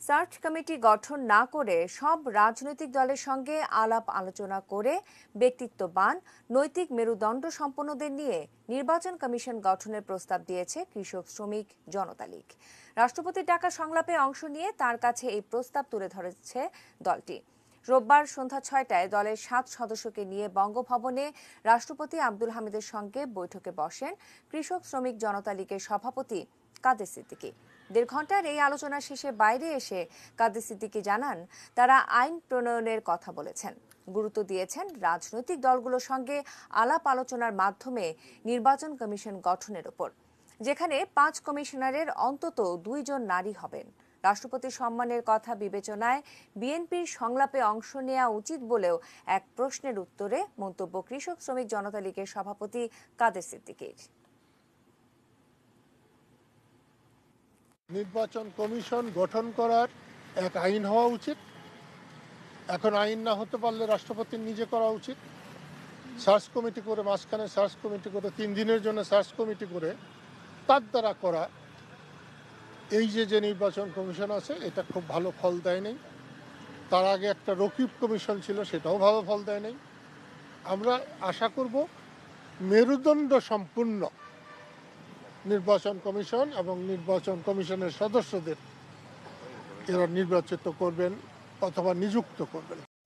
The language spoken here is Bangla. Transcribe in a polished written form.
সার্চ কমিটি গঠন না করে সব রাজনৈতিক দলের সঙ্গে আলাপ আলোচনা করে ব্যক্তিত্ববান নৈতিক মেরুদণ্ড সম্পন্নদের নিয়ে নির্বাচন কমিশন গঠনের প্রস্তাব দিয়েছে কৃষক শ্রমিক জনতা লীগ। রাষ্ট্রপতির ডাকা সংলাপে অংশ নিয়ে তার কাছে এই প্রস্তাব তুলে ধরেছে দলটি। রোববার সন্ধ্যা ৬টায় দলের ৭ সদস্যকে নিয়ে বঙ্গভবনে রাষ্ট্রপতি আব্দুল হামিদের সঙ্গে বৈঠকে বসেন কৃষক শ্রমিক জনতা লীগের সভাপতি কাদের সিদ্দিকী। ১.৫ ঘণ্টার এই আলোচনা শেষে বাইরে এসে কাদের সিদ্দিকী জানান, তারা আইন প্রণয়নের কথা বলেছেন, গুরুত্ব দিয়েছেন রাজনৈতিক দলগুলোর সঙ্গে আলাপ আলোচনার মাধ্যমে নির্বাচন কমিশন গঠনের উপর, যেখানে ৫ কমিশনারের অন্তত ২ জন নারী হবেন। রাষ্ট্রপতির সম্মানের কথা বিবেচনায় বিএনপির সংলাপে অংশ নেওয়া উচিত বলেও এক প্রশ্নের উত্তরে মন্তব্য কৃষক শ্রমিক জনতা লীগের সভাপতি কাদের সিদ্দিকীর। নির্বাচন কমিশন গঠন করার এক আইন হওয়া উচিত। এখন আইন না হতে পারলে রাষ্ট্রপতির নিজে করা উচিত। সার্চ কমিটি করে, মাঝখানে সার্চ কমিটি করে, 3 দিনের জন্য সার্চ কমিটি করে তার দ্বারা করা এই যে নির্বাচন কমিশন আছে, এটা খুব ভালো ফল দেয় নাই। তার আগে একটা রকিব কমিশন ছিল, সেটাও ভালো ফল দেয় নাই। আমরা আশা করব মেরুদণ্ড সম্পূর্ণ নির্বাচন কমিশন এবং নির্বাচন কমিশনের সদস্যদের এরা নির্বাচিত করবেন অথবা নিযুক্ত করবেন।